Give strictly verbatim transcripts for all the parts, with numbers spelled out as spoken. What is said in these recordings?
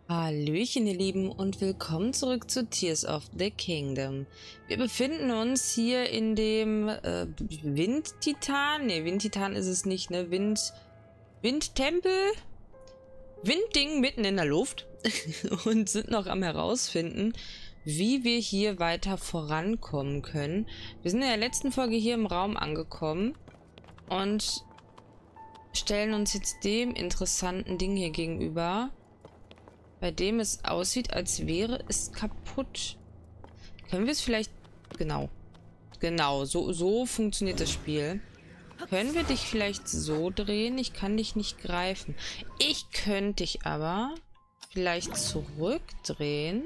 Hallöchen, ihr Lieben, und willkommen zurück zu Tears of the Kingdom. Wir befinden uns hier in dem äh, Windtitan. Ne, Windtitan ist es nicht, ne? Wind... Windtempel? Windding mitten in der Luft. Und sind noch am herausfinden, wie wir hier weiter vorankommen können. Wir sind in der letzten Folge hier im Raum angekommen und stellen uns jetzt dem interessanten Ding hier gegenüber, bei dem es aussieht, als wäre es kaputt. Können wir es vielleicht... Genau. Genau, so, so funktioniert das Spiel. Können wir dich vielleicht so drehen? Ich kann dich nicht greifen. Ich könnte dich aber vielleicht zurückdrehen.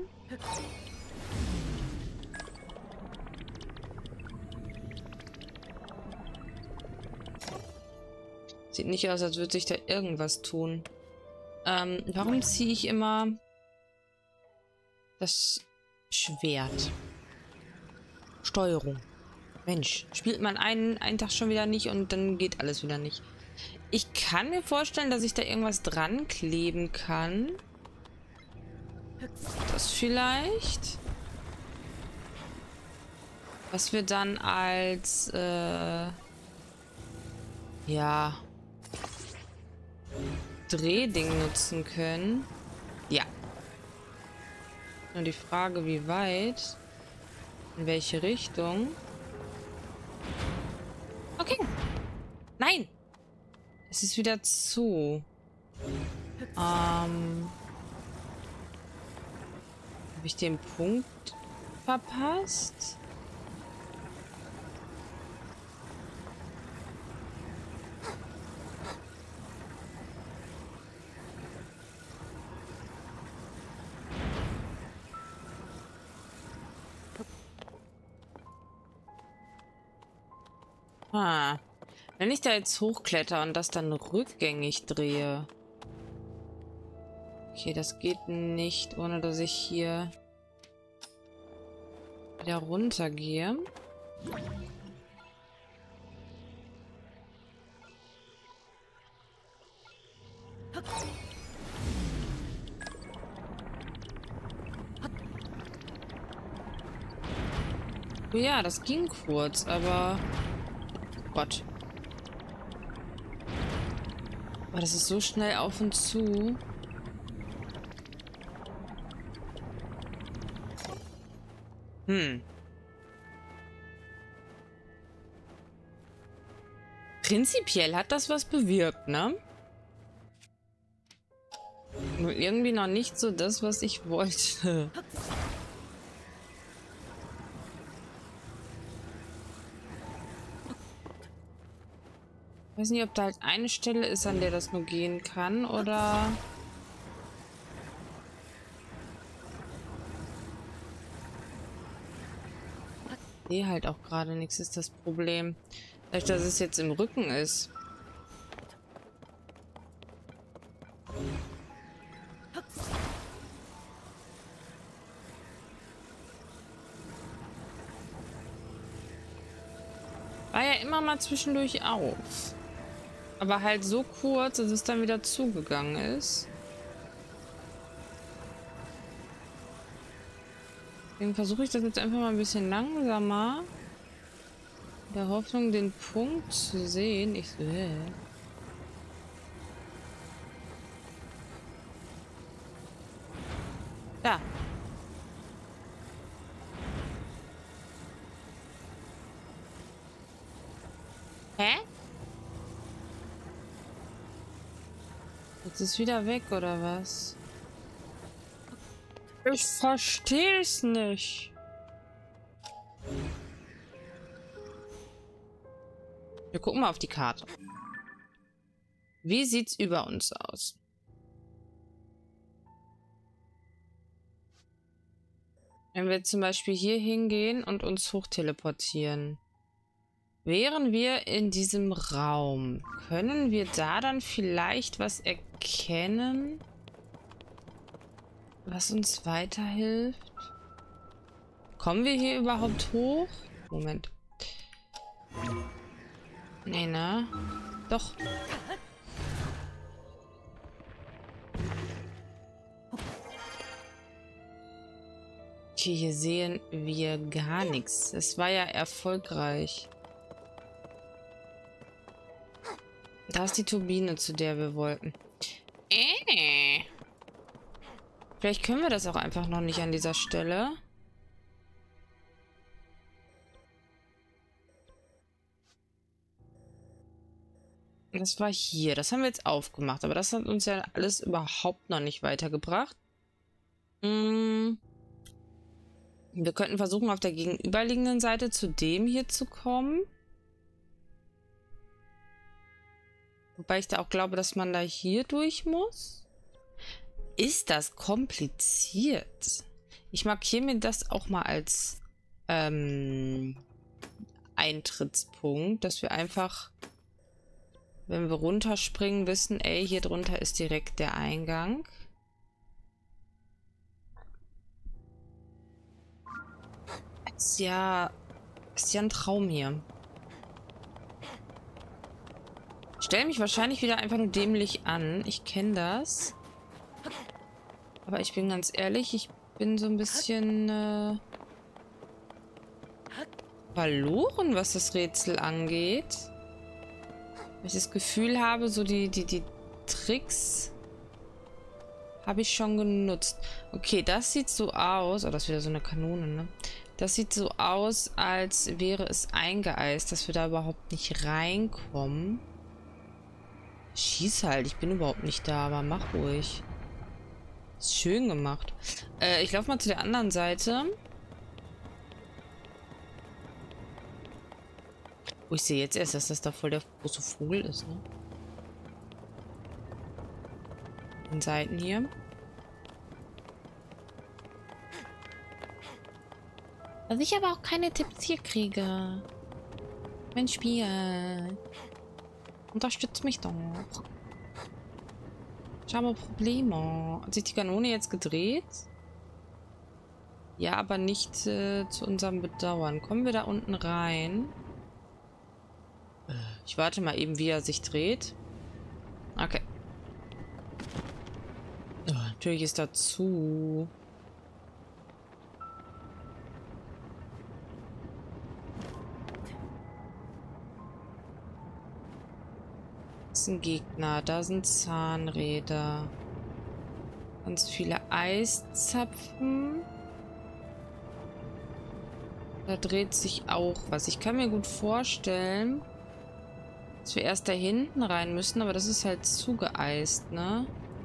Sieht nicht aus, als würde sich da irgendwas tun. Ähm, warum ziehe ich immer das Schwert? Steuerung. Mensch, spielt man einen, einen Tag schon wieder nicht und dann geht alles wieder nicht. Ich kann mir vorstellen, dass ich da irgendwas dran kleben kann. Das vielleicht. Was wir dann als, äh, ja, Drehding nutzen können. Ja. Nur die Frage, wie weit, in welche Richtung. Okay. Nein. Es ist wieder zu. Ähm. Habe ich den Punkt verpasst? Ah. Wenn ich da jetzt hochkletter und das dann rückgängig drehe. Okay, das geht nicht, ohne dass ich hier wieder runtergehe. Oh ja, das ging kurz, aber... Gott. Aber das ist so schnell auf und zu. Hm. Prinzipiell hat das was bewirkt, ne? Nur irgendwie noch nicht so das, was ich wollte. Ich weiß nicht, ob da halt eine Stelle ist, an der das nur gehen kann, oder... Ich sehe halt auch gerade nichts, ist das Problem. Vielleicht, dass es jetzt im Rücken ist. War ja immer mal zwischendurch auf. Aber halt so kurz, dass es dann wieder zugegangen ist. Deswegen versuche ich das jetzt einfach mal ein bisschen langsamer. In der Hoffnung, den Punkt zu sehen. Ich so, äh. Da. Hä? Jetzt ist wieder weg, oder was? Ich verstehe es nicht. Wir gucken mal auf die Karte. Wie sieht's über uns aus? Wenn wir zum Beispiel hier hingehen und uns hochteleportieren. Wären wir in diesem Raum, können wir da dann vielleicht was erkennen, was uns weiterhilft? Kommen wir hier überhaupt hoch? Moment. Nee, ne? Doch. Okay, hier sehen wir gar nichts. Es war ja erfolgreich. Da ist die Turbine, zu der wir wollten. Äh. Vielleicht können wir das auch einfach noch nicht an dieser Stelle. Das war hier. Das haben wir jetzt aufgemacht. Aber das hat uns ja alles überhaupt noch nicht weitergebracht. Hm. Wir könnten versuchen, auf der gegenüberliegenden Seite zu dem hier zu kommen. Wobei ich da auch glaube, dass man da hier durch muss. Ist das kompliziert? Ich markiere mir das auch mal als ähm, Eintrittspunkt, dass wir einfach, wenn wir runterspringen, wissen, ey, hier drunter ist direkt der Eingang. Ist ja, ist ja ein Traum hier. Ich stelle mich wahrscheinlich wieder einfach nur dämlich an. Ich kenne das. Aber ich bin ganz ehrlich, ich bin so ein bisschen äh, verloren, was das Rätsel angeht. Weil ich das Gefühl habe, so die, die, die Tricks habe ich schon genutzt. Okay, das sieht so aus. Oh, das ist wieder so eine Kanone, ne? Das sieht so aus, als wäre es eingeeist, dass wir da überhaupt nicht reinkommen. Schieß halt, ich bin überhaupt nicht da, aber mach ruhig. Ist schön gemacht. Äh, ich laufe mal zu der anderen Seite. Oh, ich sehe jetzt erst, dass das da voll der große Vogel ist, ne? Den Seiten hier. Dass ich aber auch keine Tipps hier kriege. Mein Spiel. Unterstützt mich doch. Ich habe Probleme. Hat sich die Kanone jetzt gedreht? Ja, aber nicht äh, zu unserem Bedauern. Kommen wir da unten rein? Ich warte mal eben, wie er sich dreht. Okay. Oh, natürlich ist da zu. Das ist ein Gegner. Da sind Zahnräder. Ganz viele Eiszapfen. Da dreht sich auch was. Ich kann mir gut vorstellen, dass wir erst da hinten rein müssen, aber das ist halt zugeeist, ne?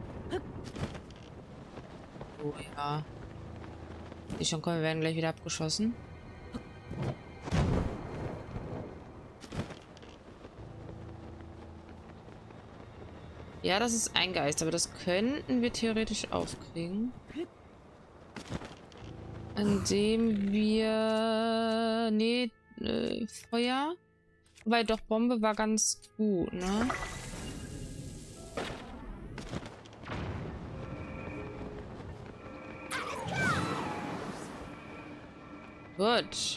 Oh ja. Ich schon kommen, wir werden gleich wieder abgeschossen. Ja, das ist eingeeist, aber das könnten wir theoretisch aufkriegen. Indem wir... Nee, äh, Feuer. Weil doch, Bombe war ganz gut, ne? Gut.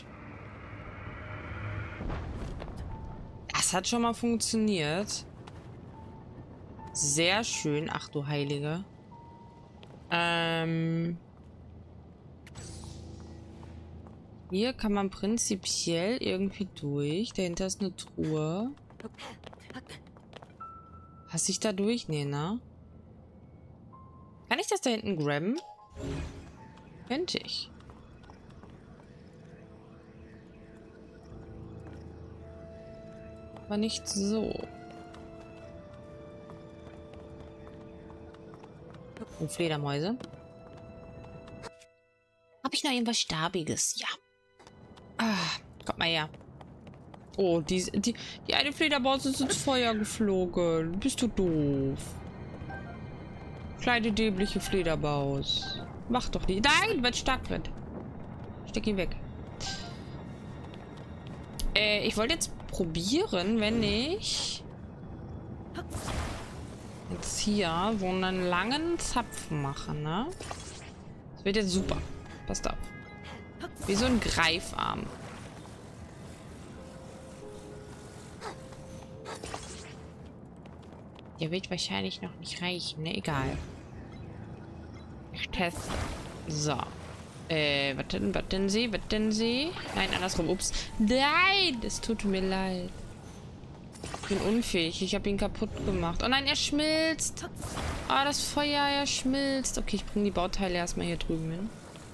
Das hat schon mal funktioniert. Sehr schön. Ach du Heilige. Ähm... Hier kann man prinzipiell irgendwie durch. Dahinter ist eine Truhe. Passe ich da durch? Nee, ne? Kann ich das da hinten grabben? Könnte ich. Aber nicht so. Oh, Fledermäuse. Habe ich noch irgendwas Stabiges? Ja. Ah, kommt mal her. Oh, die, die, die eine Fledermaus ist ins Feuer geflogen. Bist du doof? Kleine dämliche Fledermaus. Mach doch nicht. Nein, weil es stark wird. Steck ihn weg. Äh, ich wollte jetzt probieren, wenn ich jetzt hier so einen langen Zapfen mache, ne? Das wird jetzt super. Passt auf. Wie so ein Greifarm. Der wird wahrscheinlich noch nicht reichen, ne? Egal. Ich teste. So. Äh, was denn, was denn sie? Was denn sie? Nein, andersrum. Ups. Nein, es tut mir leid. Ich bin unfähig. Ich habe ihn kaputt gemacht. Oh nein, er schmilzt. Ah, das Feuer, er schmilzt. Okay, ich bringe die Bauteile erstmal hier drüben hin.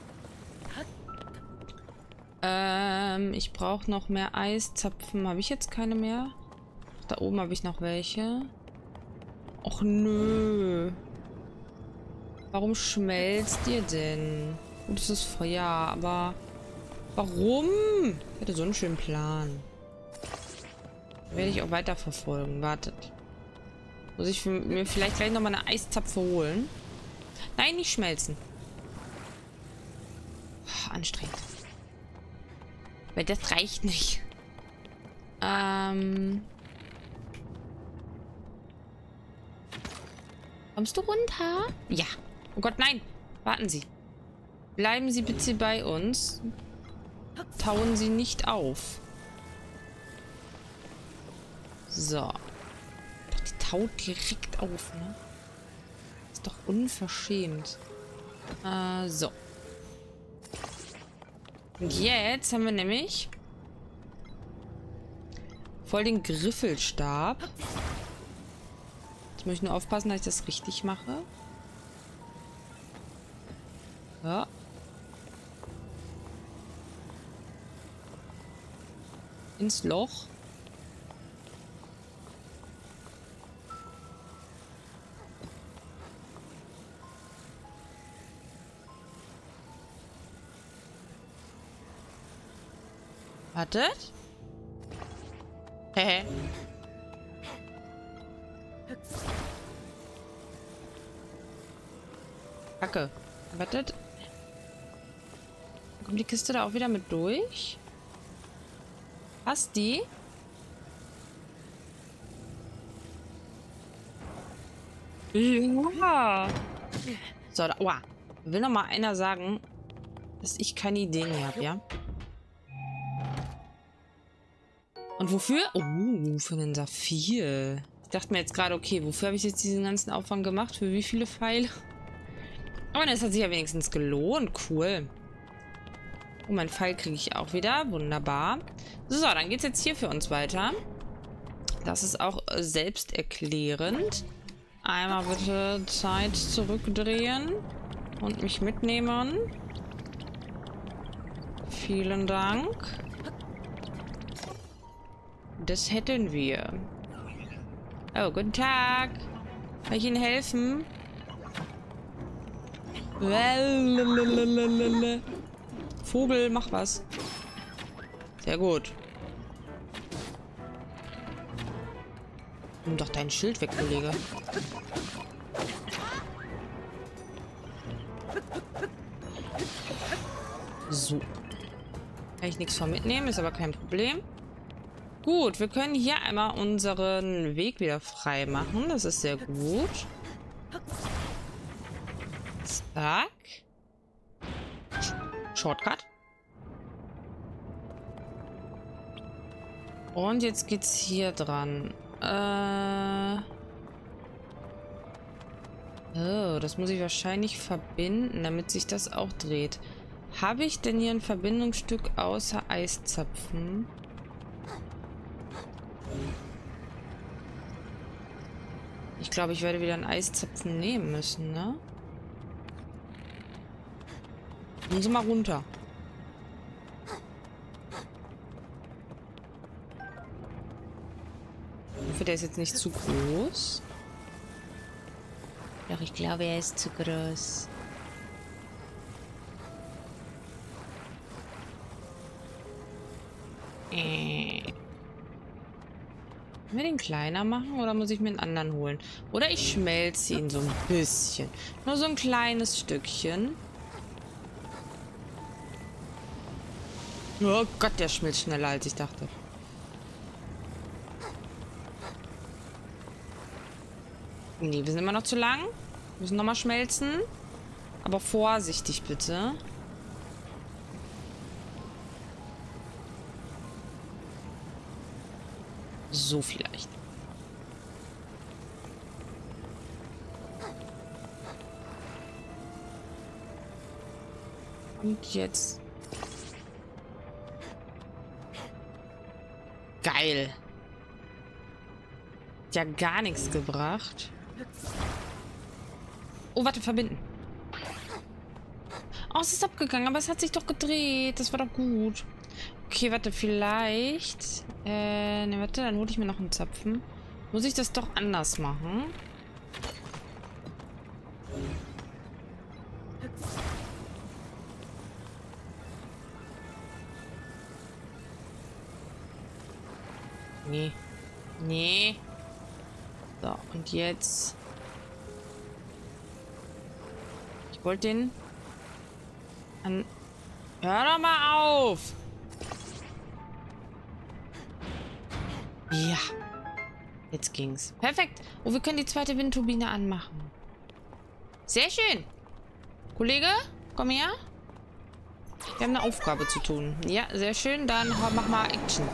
Ähm, ich brauche noch mehr Eiszapfen. Habe ich jetzt keine mehr? Da oben habe ich noch welche. Och nö. Warum schmelzt ihr denn? Gut, es ist Feuer, aber warum? Ich hatte so einen schönen Plan. Werde ich auch weiterverfolgen. Wartet. Muss ich mir vielleicht gleich nochmal eine Eiszapfe holen? Nein, nicht schmelzen. Oh, anstrengend. Weil das reicht nicht. Ähm. Kommst du runter? Ja. Oh Gott, nein. Warten Sie. Bleiben Sie bitte bei uns. Tauen Sie nicht auf. So. Die taut direkt auf, ne? Ist doch unverschämt. Äh, so. Und jetzt haben wir nämlich voll den Griffelstab. Jetzt muss ich nur aufpassen, dass ich das richtig mache. Ja. Ins Loch. Wartet. Hehe. Kacke. Wartet. Kommt die Kiste da auch wieder mit durch? Passt die? Ja. So, da, oha. Will noch mal einer sagen, dass ich keine Ideen mehr habe, ja? Und wofür? Oh, für einen Saphir. Ich dachte mir jetzt gerade, okay, wofür habe ich jetzt diesen ganzen Aufwand gemacht? Für wie viele Pfeile? Aber das hat sich ja wenigstens gelohnt. Cool. Oh, mein Pfeil kriege ich auch wieder. Wunderbar. So, dann geht es jetzt hier für uns weiter. Das ist auch äh, selbsterklärend. Einmal bitte Zeit zurückdrehen und mich mitnehmen. Vielen Dank. Das hätten wir. Oh, guten Tag. Kann ich Ihnen helfen? Vogel, mach was. Sehr gut. Nimm doch dein Schild weg, Kollege. So. Kann ich nichts von mitnehmen, ist aber kein Problem. Gut, wir können hier einmal unseren Weg wieder frei machen. Das ist sehr gut. Zack. Shortcut. Und jetzt geht's hier dran. Äh oh, das muss ich wahrscheinlich verbinden, damit sich das auch dreht. Habe ich denn hier ein Verbindungsstück außer Eiszapfen? Ich glaube, ich werde wieder einen Eiszapfen nehmen müssen, ne? Nehmen Sie mal runter. Ich hoffe, der ist jetzt nicht zu groß. Doch, ich glaube, er ist zu groß. Äh. Können wir den kleiner machen oder muss ich mir einen anderen holen? Oder ich schmelze ihn so ein bisschen. Nur so ein kleines Stückchen. Oh Gott, der schmilzt schneller, als ich dachte. Nee, wir sind immer noch zu lang. Wir müssen nochmal schmelzen. Aber vorsichtig, bitte. So vielleicht. Und jetzt. Geil. Hat ja gar nichts gebracht. Oh, warte, verbinden. Oh, es ist abgegangen, aber es hat sich doch gedreht. Das war doch gut. Okay, warte, vielleicht... Äh, ne, warte, dann hole ich mir noch einen Zapfen. Muss ich das doch anders machen? Nee. Nee. So, und jetzt... Ich wollte den... An... Hör doch mal auf! Ja. Jetzt ging's. Perfekt. Oh, wir können die zweite Windturbine anmachen. Sehr schön. Kollege, komm her. Wir haben eine Aufgabe zu tun. Ja, sehr schön. Dann mach mal Action.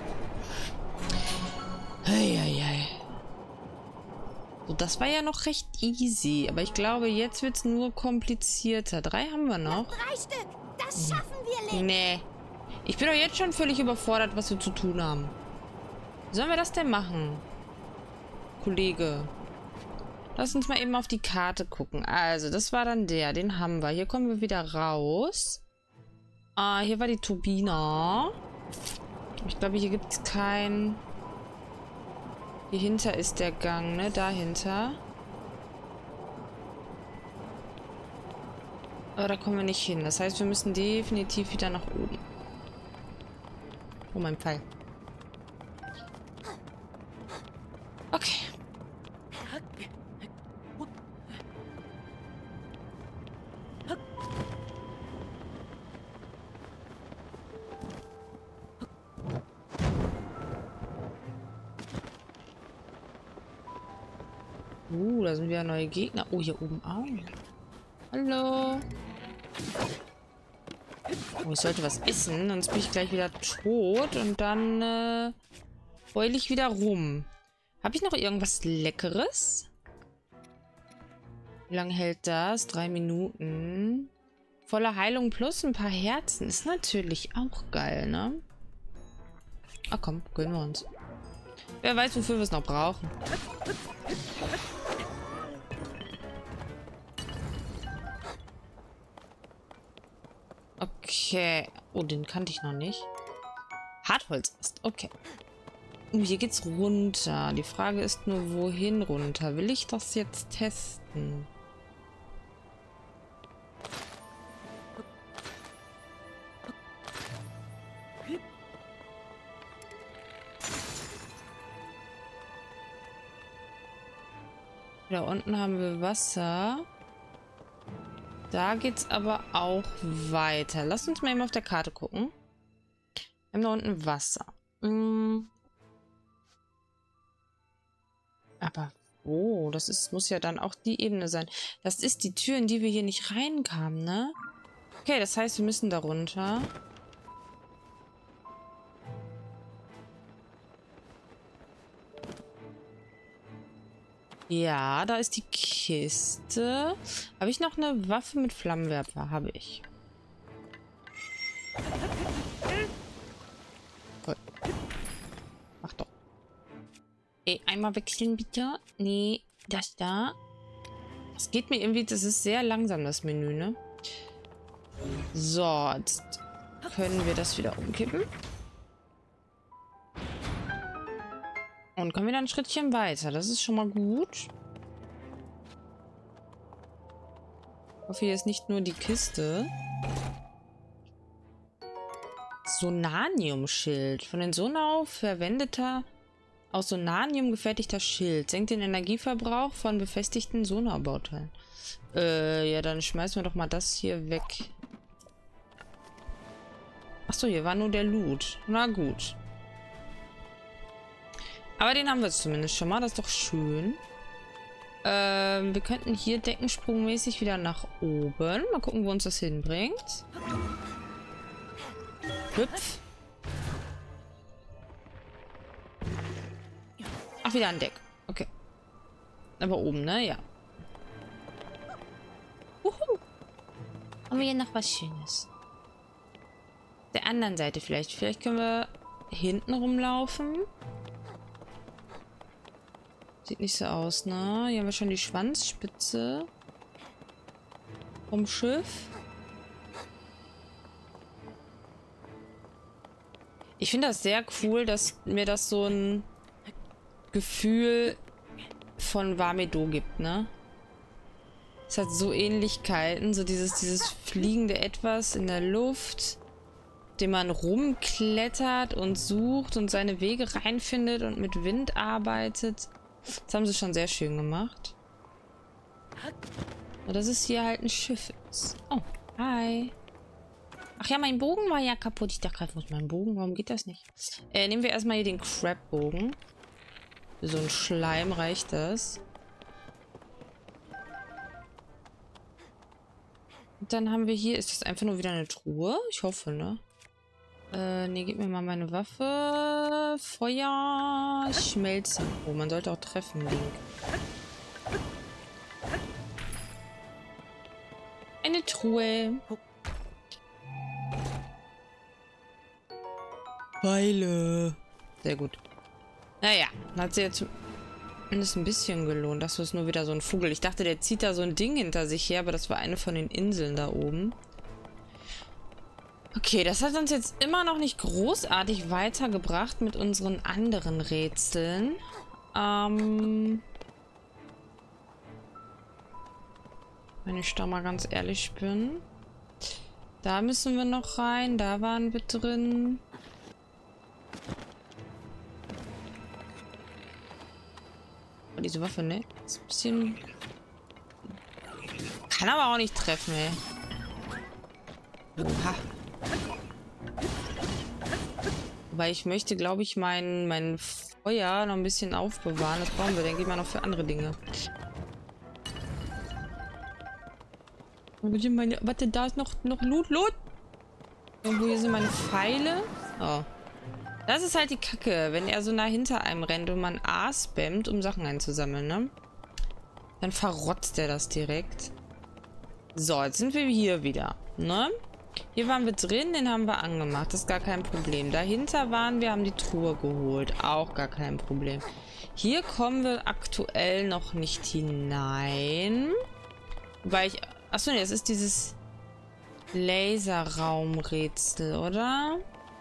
Eieiei. So, das war ja noch recht easy. Aber ich glaube, jetzt wird es nur komplizierter. Drei haben wir noch. Drei Stück. Das schaffen wir, Link. Nee. Ich bin doch jetzt schon völlig überfordert, was wir zu tun haben. Wie sollen wir das denn machen? Kollege. Lass uns mal eben auf die Karte gucken. Also, das war dann der. Den haben wir. Hier kommen wir wieder raus. Ah, hier war die Turbine. Ich glaube, hier gibt es kein... Hier hinter ist der Gang, ne? Dahinter. Aber da kommen wir nicht hin. Das heißt, wir müssen definitiv wieder nach oben. Oh, mein Pfeil. Okay. Uh, da sind wieder neue Gegner. Oh, hier oben auch. Hallo. Oh, ich sollte was essen, sonst bin ich gleich wieder tot und dann äh, heul ich wieder rum. Habe ich noch irgendwas Leckeres? Wie lange hält das? Drei Minuten. Volle Heilung plus ein paar Herzen. Ist natürlich auch geil, ne? Ach komm, gönnen wir uns. Wer weiß, wofür wir es noch brauchen. Okay. Oh, den kannte ich noch nicht. Hartholz ist. Okay. Oh, hier geht's runter. Die Frage ist nur, wohin runter? Will ich das jetzt testen? Da unten haben wir Wasser. Da geht's aber auch weiter. Lass uns mal eben auf der Karte gucken. Wir haben da unten Wasser. Hm. Aber, oh, das ist, muss ja dann auch die Ebene sein. Das ist die Tür, in die wir hier nicht reinkamen, ne? Okay, das heißt, wir müssen da runter. Ja, da ist die Kiste. Habe ich noch eine Waffe mit Flammenwerfer? Habe ich. Voll. Mach doch. Ey, einmal wechseln bitte. Nee, das da. Das geht mir irgendwie, das ist sehr langsam, das Menü, ne? So, jetzt können wir das wieder umkippen. Und kommen wir dann ein Schrittchen weiter. Das ist schon mal gut. Ich hoffe, hier ist nicht nur die Kiste. Sonanium-Schild. Von den Sonau verwendeter, aus Sonanium gefertigter Schild. Senkt den Energieverbrauch von befestigten Sonarbauteilen. Äh, ja, dann schmeißen wir doch mal das hier weg. Achso, hier war nur der Loot. Na gut. Aber den haben wir zumindest schon mal. Das ist doch schön. Ähm, wir könnten hier deckensprungmäßig wieder nach oben. Mal gucken, wo uns das hinbringt. Hüpf. Ach, wieder an Deck. Okay. Aber oben, ne? Ja. Uhu. Haben wir hier noch was Schönes? Der anderen Seite vielleicht. Vielleicht können wir hinten rumlaufen. Sieht nicht so aus, ne? Hier haben wir schon die Schwanzspitze vom Schiff. Ich finde das sehr cool, dass mir das so ein Gefühl von Warmedo gibt, ne? Es hat so Ähnlichkeiten, so dieses, dieses fliegende Etwas in der Luft, dem man rumklettert und sucht und seine Wege reinfindet und mit Wind arbeitet. Das haben sie schon sehr schön gemacht. Und dass es hier halt ein Schiff ist. Oh, hi. Ach ja, mein Bogen war ja kaputt. Ich dachte gerade, wo ist mein Bogen? Warum geht das nicht? Äh, nehmen wir erstmal hier den Crab-Bogen. Für so ein Schleim reicht das. Und dann haben wir hier, ist das einfach nur wieder eine Truhe? Ich hoffe, ne? Äh, ne, gib mir mal meine Waffe. Feuer, Schmelzen. Oh, man sollte auch treffen, Link. Eine Truhe. Pfeile. Sehr gut. Naja, hat sie jetzt zumindest ein bisschen gelohnt. Das ist nur wieder so ein Vogel. Ich dachte, der zieht da so ein Ding hinter sich her, aber das war eine von den Inseln da oben. Okay, das hat uns jetzt immer noch nicht großartig weitergebracht mit unseren anderen Rätseln. Ähm... Wenn ich da mal ganz ehrlich bin. Da müssen wir noch rein. Da waren wir drin. Oh, diese Waffe, ne? Ist ein bisschen... Kann aber auch nicht treffen, ey. Oha. Wobei ich möchte, glaube ich, mein, mein Feuer noch ein bisschen aufbewahren. Das brauchen wir, denke ich mal, noch für andere Dinge. Meine, warte, da ist noch, noch Loot, Loot. Irgendwo hier sind meine Pfeile. Oh. Das ist halt die Kacke, wenn er so nah hinter einem rennt und man A spammt, um Sachen einzusammeln, ne? Dann verrotzt er das direkt. So, jetzt sind wir hier wieder, ne? Hier waren wir drin, den haben wir angemacht. Das ist gar kein Problem. Dahinter waren wir, haben die Truhe geholt. Auch gar kein Problem. Hier kommen wir aktuell noch nicht hinein. Weil ich... Achso, ne, es ist dieses Laserraumrätsel, oder?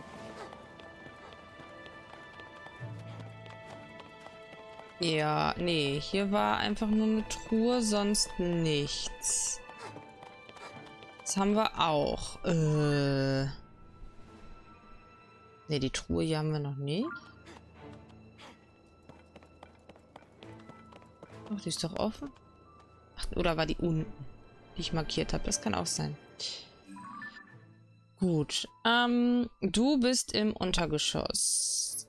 Ja, nee, hier war einfach nur eine Truhe, sonst nichts. Das haben wir auch. Äh. Ne, die Truhe hier haben wir noch nicht. Ach, die ist doch offen. Ach, oder war die unten, die ich markiert habe? Das kann auch sein. Gut. Ähm, du bist im Untergeschoss.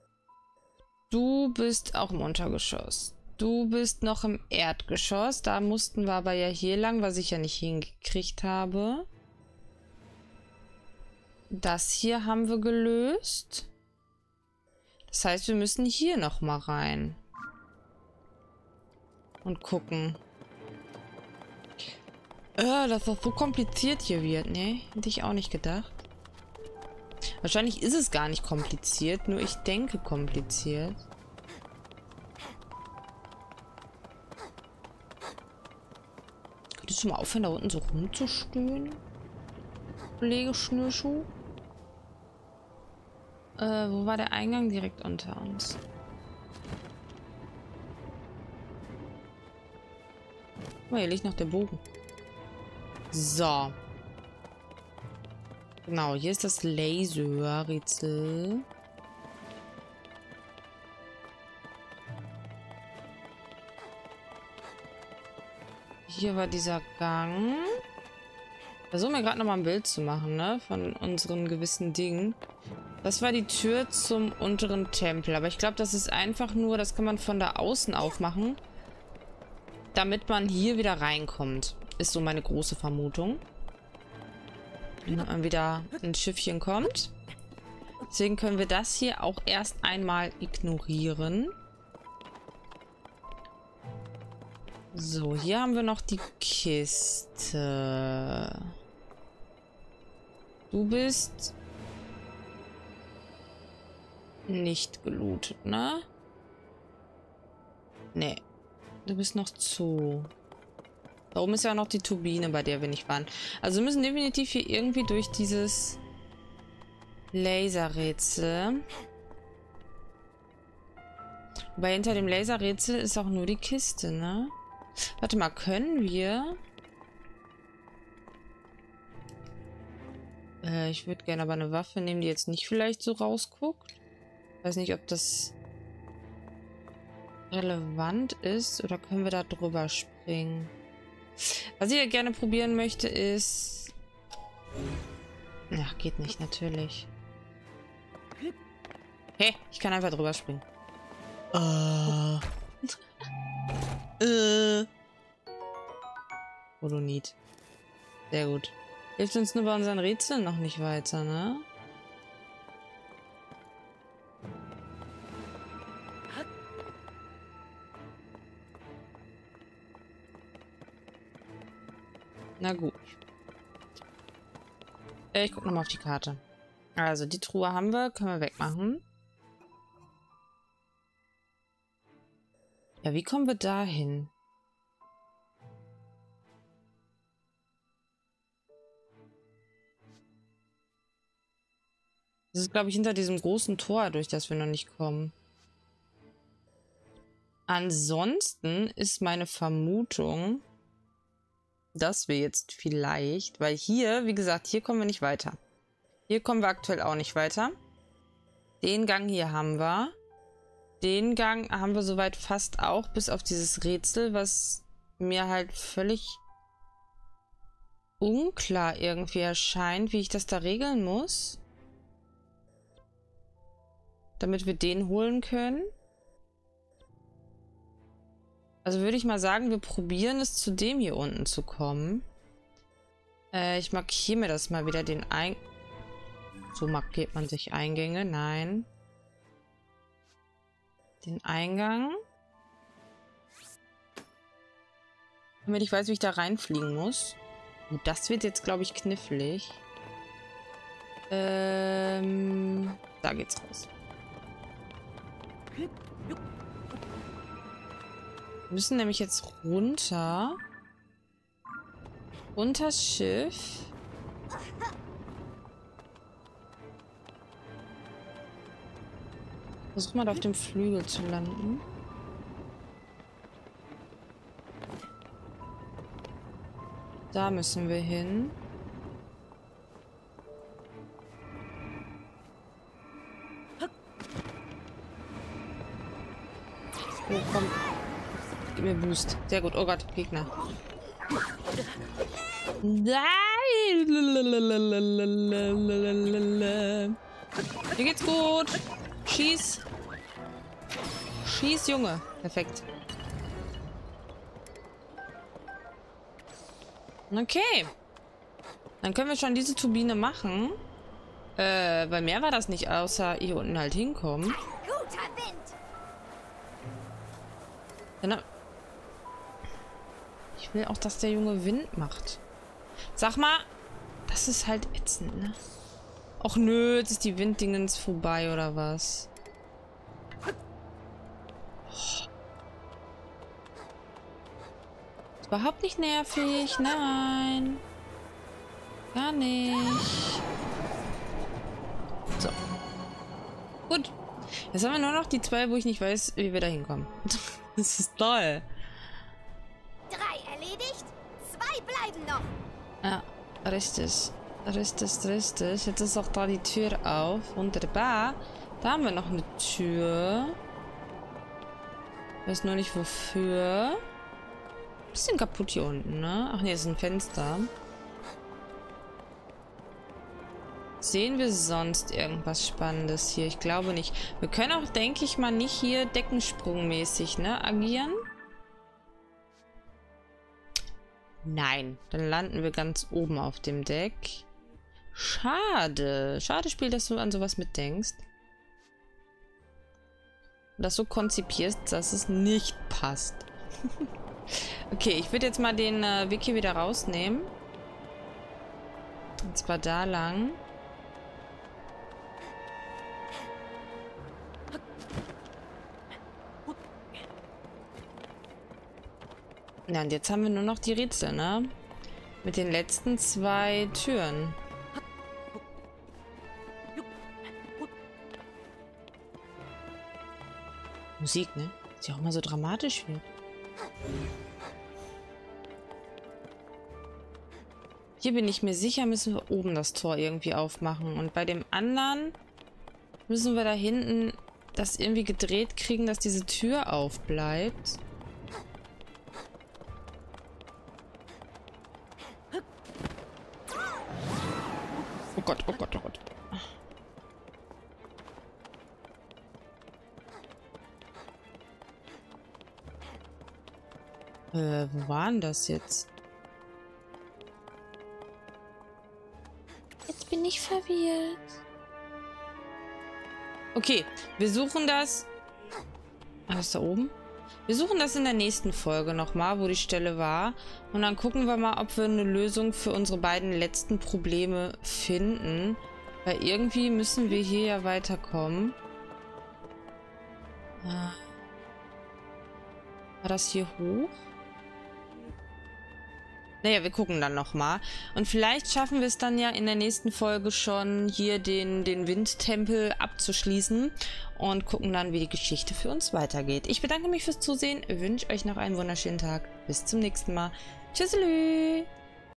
Du bist auch im Untergeschoss. Du bist noch im Erdgeschoss. Da mussten wir aber ja hier lang, was ich ja nicht hingekriegt habe. Das hier haben wir gelöst. Das heißt, wir müssen hier noch mal rein. Und gucken. Äh, dass das so kompliziert hier wird, ne? Hätte ich auch nicht gedacht. Wahrscheinlich ist es gar nicht kompliziert, nur ich denke kompliziert. Könntest du mal aufhören, da unten so rumzustöhnen? Kollege Schnürschuh? Äh, wo war der Eingang? Direkt unter uns. Oh, hier liegt noch der Bogen. So. Genau, hier ist das Laser-Rätsel. Hier war dieser Gang. Versuche mir gerade noch mal ein Bild zu machen, ne? Von unseren gewissen Dingen. Das war die Tür zum unteren Tempel. Aber ich glaube, das ist einfach nur, das kann man von da außen aufmachen. Damit man hier wieder reinkommt. Ist so meine große Vermutung. Wenn man wieder ein Schiffchen kommt. Deswegen können wir das hier auch erst einmal ignorieren. So, hier haben wir noch die Kiste. Du bist nicht gelootet, ne? Nee. Du bist noch zu. Da oben ist ja noch die Turbine, bei der wir nicht waren. Also wir müssen definitiv hier irgendwie durch dieses Laserrätsel. Weil hinter dem Laserrätsel ist auch nur die Kiste, ne? Warte mal, können wir... Äh, ich würde gerne aber eine Waffe nehmen, die jetzt nicht vielleicht so rausguckt. Weiß nicht, ob das relevant ist oder können wir da drüber springen. Was ich ja gerne probieren möchte ist... Ja, geht nicht, natürlich. Hey, ich kann einfach drüber springen. Uh. äh. Polonit. Sehr gut. Hilft uns nur bei unseren Rätseln noch nicht weiter, ne? Na gut. Ich gucke nochmal auf die Karte. Also, die Truhe haben wir. Können wir wegmachen. Ja, wie kommen wir da hin? Das ist, glaube ich, hinter diesem großen Tor, durch das wir noch nicht kommen. Ansonsten ist meine Vermutung, dass wir jetzt vielleicht, weil hier, wie gesagt, hier kommen wir nicht weiter. Hier kommen wir aktuell auch nicht weiter. Den Gang hier haben wir. Den Gang haben wir soweit fast auch, bis auf dieses Rätsel, was mir halt völlig unklar irgendwie erscheint, wie ich das da regeln muss. Damit wir den holen können. Also würde ich mal sagen, wir probieren es zu dem hier unten zu kommen. Äh, ich markiere mir das mal wieder, den Eingang. So markiert man sich Eingänge, nein. Den Eingang. Damit ich weiß, wie ich da reinfliegen muss. Und das wird jetzt, glaube ich, knifflig. Ähm, da geht's raus. Wir müssen nämlich jetzt runter. Unters Schiff. Versuch mal auf dem Flügel zu landen. Da müssen wir hin. Oh, komm. Gib mir Boost. Sehr gut. Oh Gott, Gegner. Nein! Mir geht's gut. Schieß. Schieß, Junge. Perfekt. Okay. Dann können wir schon diese Turbine machen. Äh, weil mehr war das nicht, außer hier unten halt hinkommen. Guter Wind. Genau. Ich will auch, dass der Junge Wind macht. Sag mal, das ist halt ätzend, ne? Och nö, jetzt ist die Winddingens vorbei, oder was? Oh. Ist überhaupt nicht nervig, nein. Gar nicht. So. Gut. Jetzt haben wir nur noch die zwei, wo ich nicht weiß, wie wir da hinkommen. Das ist toll. Drei erledigt, zwei bleiben noch. Ja, richtig. Richtig, richtig. Jetzt ist auch da die Tür auf. Wunderbar. Da haben wir noch eine Tür. Ich weiß nur nicht wofür. Bisschen kaputt hier unten, ne? Ach nee, ist ein Fenster. Sehen wir sonst irgendwas Spannendes hier? Ich glaube nicht. Wir können auch, denke ich mal, nicht hier deckensprungmäßig, ne, agieren. Nein, dann landen wir ganz oben auf dem Deck. Schade. Schade, Spiel, dass du an sowas mitdenkst. Und das so konzipierst, dass es nicht passt. Okay, ich würde jetzt mal den äh, Weg hier wieder rausnehmen. Und zwar da lang. Ja, und jetzt haben wir nur noch die Rätsel, ne? Mit den letzten zwei Türen. Musik, ne? Dass ja auch mal so dramatisch wird. Hier bin ich mir sicher, müssen wir oben das Tor irgendwie aufmachen. Und bei dem anderen müssen wir da hinten das irgendwie gedreht kriegen, dass diese Tür aufbleibt. Oh Gott, oh Gott, oh Gott. Äh, wo war denn das jetzt? Jetzt bin ich verwirrt. Okay, wir suchen das... Ah, das da oben? Wir suchen das in der nächsten Folge nochmal, wo die Stelle war. Und dann gucken wir mal, ob wir eine Lösung für unsere beiden letzten Probleme finden. Weil irgendwie müssen wir hier ja weiterkommen. Ah. War das hier hoch? Naja, wir gucken dann nochmal. Und vielleicht schaffen wir es dann ja in der nächsten Folge schon, hier den, den Windtempel abzuschließen. Und gucken dann, wie die Geschichte für uns weitergeht. Ich bedanke mich fürs Zusehen, wünsche euch noch einen wunderschönen Tag. Bis zum nächsten Mal. Tschüsselü!